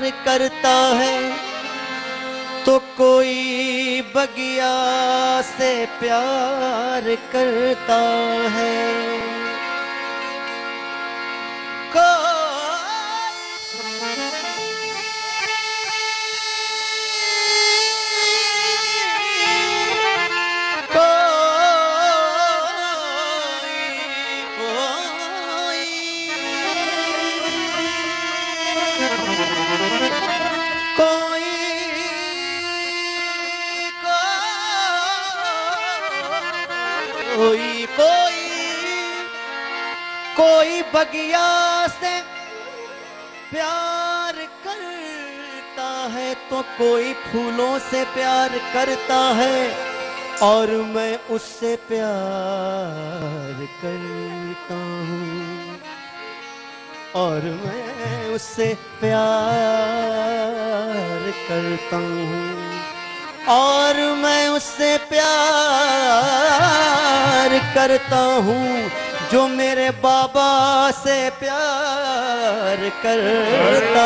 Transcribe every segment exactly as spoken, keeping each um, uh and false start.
करता है तो कोई बगिया से प्यार करता है। कोई कोई कोई बगिया से प्यार करता है तो कोई फूलों से प्यार करता है और मैं उससे प्यार करता हूँ और मैं उससे प्यार करता हूँ और मैं उससे प्यार करता हूँ जो मेरे बाबा से प्यार करता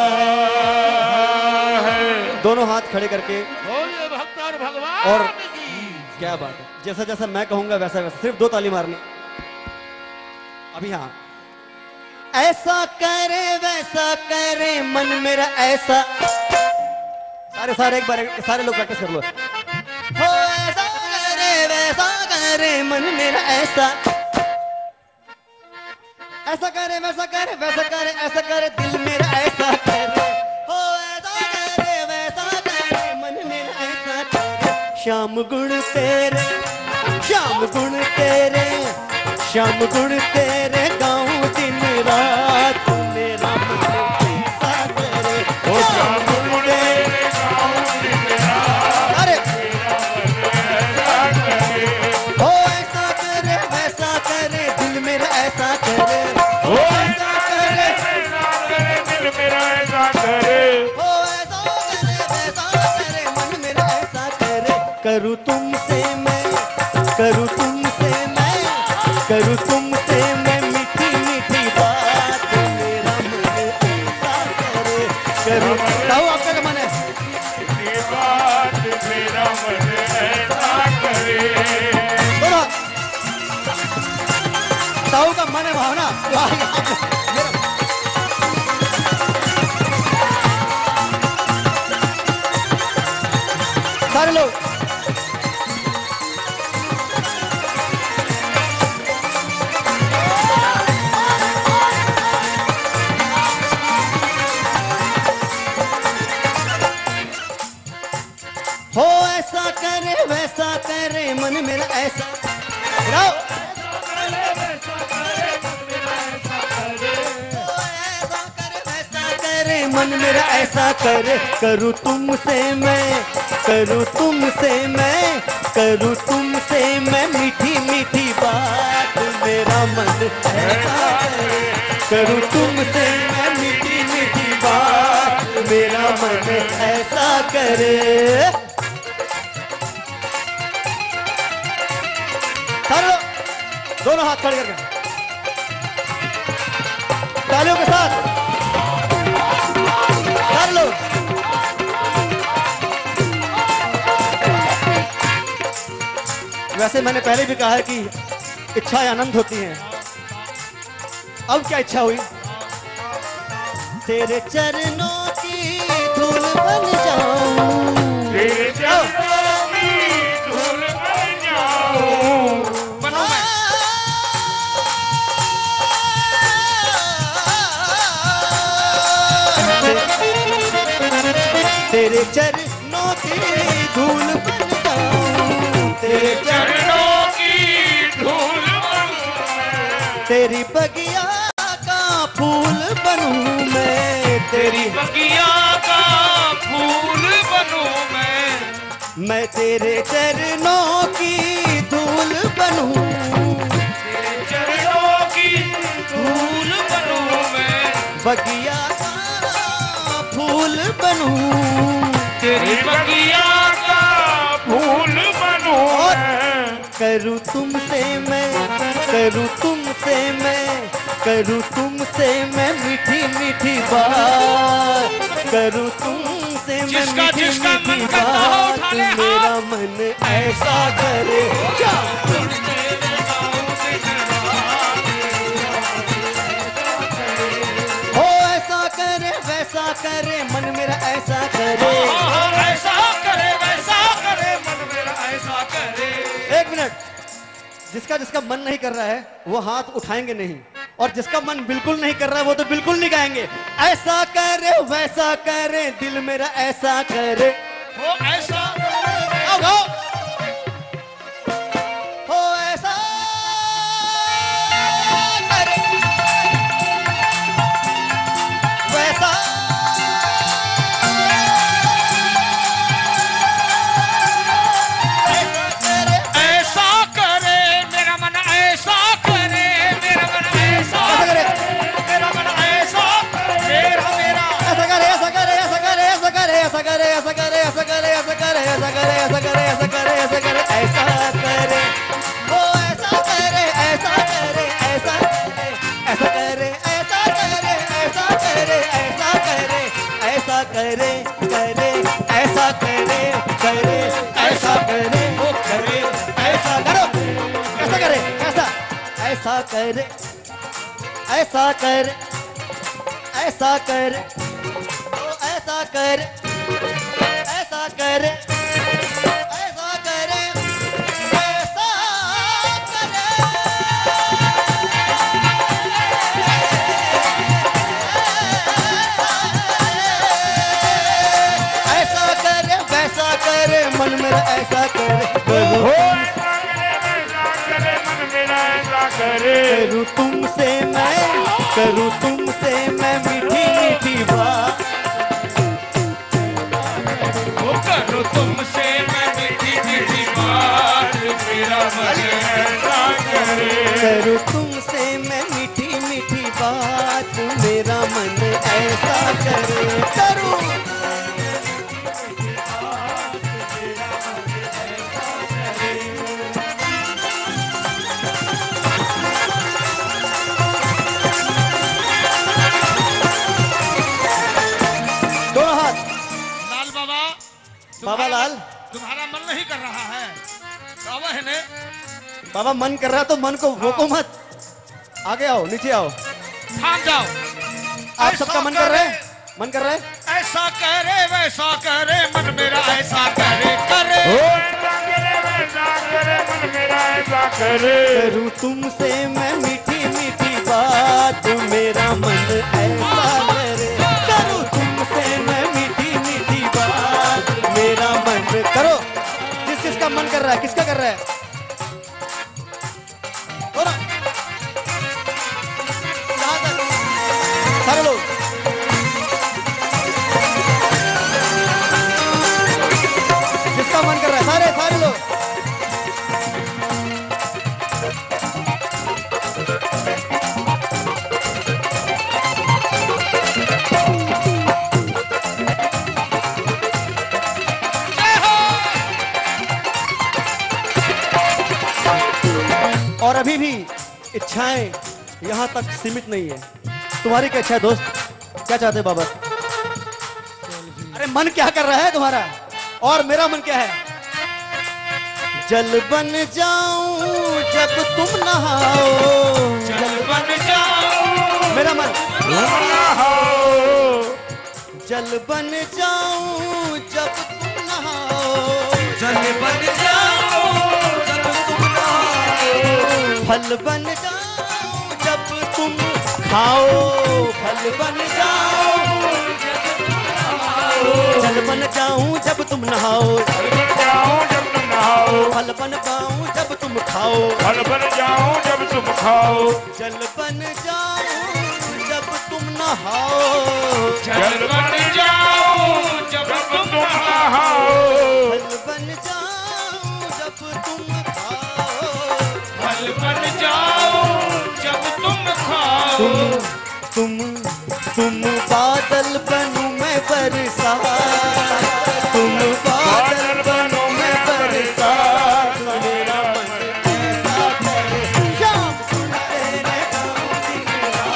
है। दोनों हाथ खड़े करके भक्त और भगवान और क्या बात है, जैसा जैसा मैं कहूंगा वैसा वैसा, सिर्फ दो ताली मारनी अभी। हाँ, ऐसा करे वैसा करे मन मेरा ऐसा, सारे सारे एक बार सारे लोग प्रैक्टिस कर लो। हो ऐसा करे वैसा करे मन मेरा ऐसा, ऐसा करे वैसा करे वैसा करे ऐसा करे दिल मेरा ऐसा करे। हो ऐसा करे वैसा करे मन मेरा ऐसा करे। श्याम गुण तेरे श्याम गुण तेरे श्याम गुण तेरे गाऊं दिन रात मेरा मन ऐसा करे। हो श्याम गुण तेरे गाऊं दिन रात अरे हो ऐसा करे वैसा करे दिल मेरा ऐसा करे। हो ऐसा करे वैसा करे दिल मेरा ऐसा करे। हो ऐसा करे वैसा करे मन मेरा ऐसा करे। करूँ तुमसे मैं करूँ तुमसे मैं करूँ तुमसे मैं मीठी मीठी बात मेरा मन ऐसा करे। करूँ बताओ आपका क्या मन है? मीठी बात मेरा मन ऐसा करे। बोलो ताऊ का मन है भावना। सारे लोग हो ऐसा करे वैसा करे मन मेरा ऐसा गाओ। मन मेरा ऐसा करे। करूँ तुमसे मैं करूँ तुमसे मैं करूँ तुमसे मैं मीठी मीठी बात मेरा मन ऐसा करे। करूँ तुमसे मैं मीठी मीठी बात मेरा मन ऐसा करे। सारे दोनों हाथ खड़े करके तालियों के साथ कर लो। वैसे मैंने पहले भी कहा है कि इच्छाएं अनंत होती हैं। अब क्या इच्छा हुई? तेरे चरणों की धूल बन जाऊं तेरे चरणों की धूल बन जाऊं बनो मैं। तेरे चरणों की धूल बन जाऊं तेरे चरणों की धूल बन तेरी बगिया का फूल बनूं मैं तेरी बगिया का फूल बनूं मैं मैं तेरे चरणों की धूल बनूं तेरे चरणों की धूल बनूं मैं बगिया का फूल बनूं तेरी बगिया का फूल बनूं मैं। करूँ तुमसे मैं करूँ तुमसे मैं करूँ तुमसे मैं मीठी मीठी बात, करूँ तुमसे मैं जिसका मीठी जिसका मीठी मन करता हो बात, उठा ले हाथ। मेरा मन ऐसा करे क्या? हो ऐसा करे वैसा करे मन मेरा ऐसा करे, ऐसा करे वैसा करे मन मेरा ऐसा करे। एक मिनट, जिसका जिसका मन नहीं कर रहा है वो हाथ उठाएंगे नहीं, और जिसका मन बिल्कुल नहीं कर रहा है वो तो बिल्कुल नहीं गाएंगे। ऐसा करे वैसा करे दिल मेरा ऐसा करे, हो ऐसा आओ गाओ। हो ऐसा करे वैसा ऐसा करे मेरा मन ऐसा करे, मेरा मन ऐसा ऐसा करे, मेरा मन ऐसा मेरा मेरा ऐसा करे ऐसा करे ऐसा करे ऐसा करे ऐसा करे ऐसा करे ऐसा करे ऐसा करे ऐसा करे ऐसा करे ऐसा करे ऐसा करे ऐसा करे वो ऐसा करे ऐसा करे ऐसा करे ऐसा करे ऐसा करे ऐसा करे ऐसा करे ऐसा करे करे ऐसा करे करे ऐसा करे वो करे ऐसा करो ऐसा करे ऐसा ऐसा करे ऐसा करे ऐसा करे ओ ऐसा करे ऐसा करे ऐसा करे ऐसा करे ऐसा करे वैसा करे मन मेरा ऐसा करे, हो ऐसा करे वैसा करे मन मेरा ऐसा करे। करूँ तुमसे मैं करूँ तुमसे मैं मीठी मीठी बात, वो करो तुमसे मैं मीठी मीठी बात, मेरा मन ऐसा करे। करूँ तुमसे मैं मीठी मीठी बात मेरा मन ऐसा करे, करूँ दोनों हाथ। लाल बाबा बाबा लाल, तुम्हारा मन नहीं कर रहा है बाबा है ने बाबा मन कर रहा है तो मन को रोको मत, आगे आओ नीचे आओ। थाम जाओ। आप सबका मन कर रहा है, मन कर रहा है ऐसा करे वैसा करे मन मेरा ऐसा करे करे, हो। ऐसा करे वैसा करे मन मेरा ऐसा करे। करूँ तुमसे मैं मीठी मीठी बात मेरा मन ऐसा करे, करूँ तुमसे मैं मीठी मीठी बात मेरा मन करो। जिस जिसका मन कर रहा है, किसका कर रहा है बोलो यहाँ तक सारे लोग। जिसका मन कर रहा है सारे सारे लोग। और अभी भी इच्छाएं यहाँ तक सीमित नहीं है। तुम्हारी क्या इच्छा है दोस्त, क्या चाहते हो बाबा? अरे मन क्या कर रहा है तुम्हारा, और मेरा मन क्या है? जल बन जाऊं जब तुम नहाओ, जल बन जाओ मेरा मन नहाओ, जल बन जाऊं जब तुम नहाओ, जल बन जाओ जब तुम नहाओ, फल बन जाऊं जब तुम खाओ, फल बन जाऊं जल बन जाऊं जब तुम नहाओ, फल बन जाओ जब तुम नहाओ, फल बन पाऊं जब तुम खाओ, फल बन जाओ जब तुम खाओ, जल बन जाऊं जब तुम नहाओ, जल बन जाओ जब तुम नहाओ, फल बन जाऊं जब तुम खाओ, फल बन जाओ जब तुम खाओ, तुम तुम बादल बनो मैं बरसात, तुम बादल बनो मैं बरसात, मेरा मन ऐसा करे, शाम को तेरे गाँव दिन रात,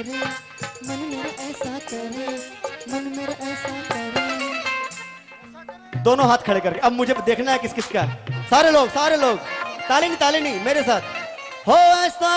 करे, मन मेरा ऐसा करे, मन मेरा ऐसा करे। दोनों हाथ खड़े करके अब मुझे देखना है किस किस का। सारे लोग सारे लोग ताली नहीं ताली नहीं मेरे साथ। हो ऐसा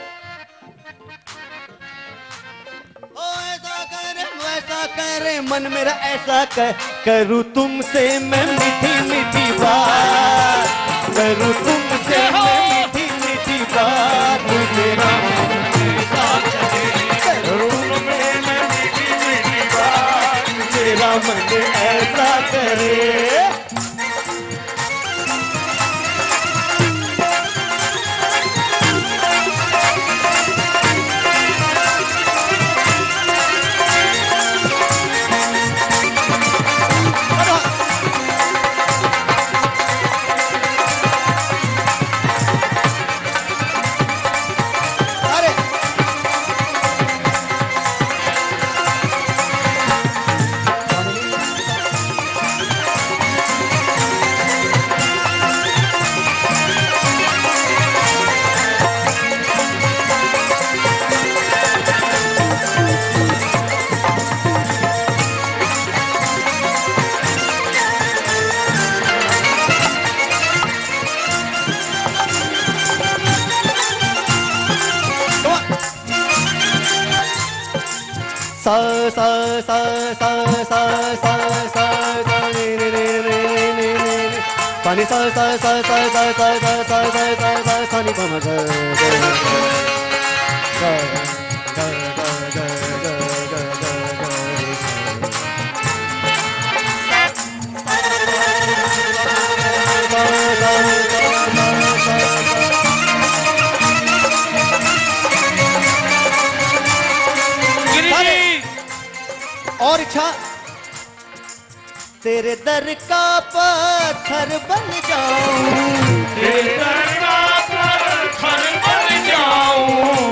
हो ऐसा करे वैसा करे, मन मेरा ऐसा कर, करूँ तुमसे मैं मीठी मीठी बात, करूँ तुमसे मैं मीठी मीठी बात, मेरा मन ऐसा करे, करूँ तुमसे मैं मीठी मीठी बात, मेरा मन ऐसा करे। सा सा सा सा सा सा सा सा रे रे रे रे रे रे पानी सा सा सा सा सा सा सा सा सा सा सा सा नी पम ग ग ग ग ग ग और इच्छा तेरे दर का पत्थर बन जाऊं, तेरे दर का पत्थर बन जाऊं,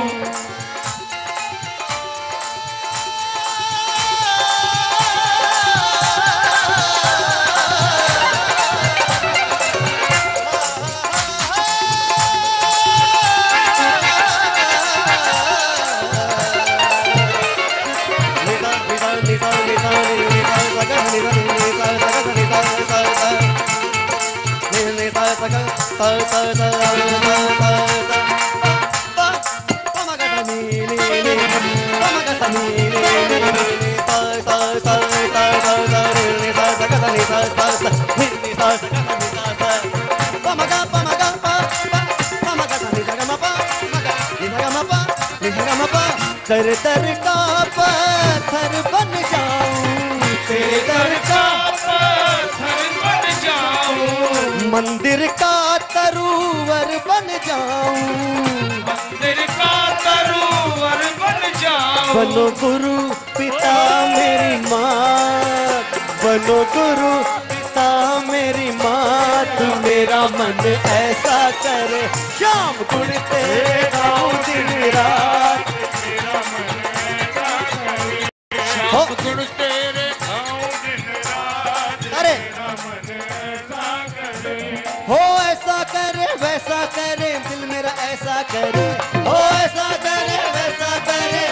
दर दर का पत्थर बन जाऊं, तेरे दर का पत्थर बन जाऊं, मंदिर का तरूवर बन जाऊं, मंदिर का तरूवर बन जाऊं, बनो गुरु पिता मेरी माँ, बनो गुरु पिता मेरी माँ, तू मेरा मन ऐसा करे, शाम गुण तेरे गाऊं दिन रात, शाम गुण तेरे गाऊं दिन रात, अरे मेरा मन ऐसा करे, हो ऐसा करे वैसा करे, दिल मेरा ऐसा करे, हो ऐसा करे वैसा करे,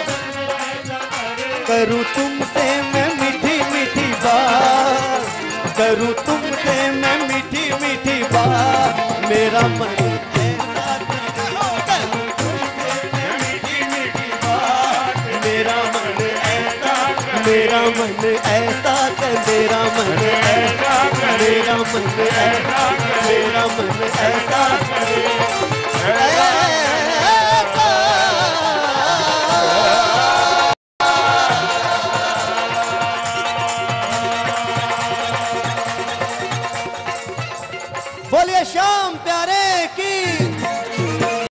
करूँ तुमसे मैं मीठी मीठी बात, करूँ तुमसे मैं मीठी मीठी बात, मेरा मन ऐसा करे, करूँ तुमसे मैं मीठी मीठी बात, मेरा मन ऐसा करे, मेरा मन ऐसा कर, मेरा मन ऐसा कर, मेरा मन ऐसा कर, मेरा मन ऐसा करे।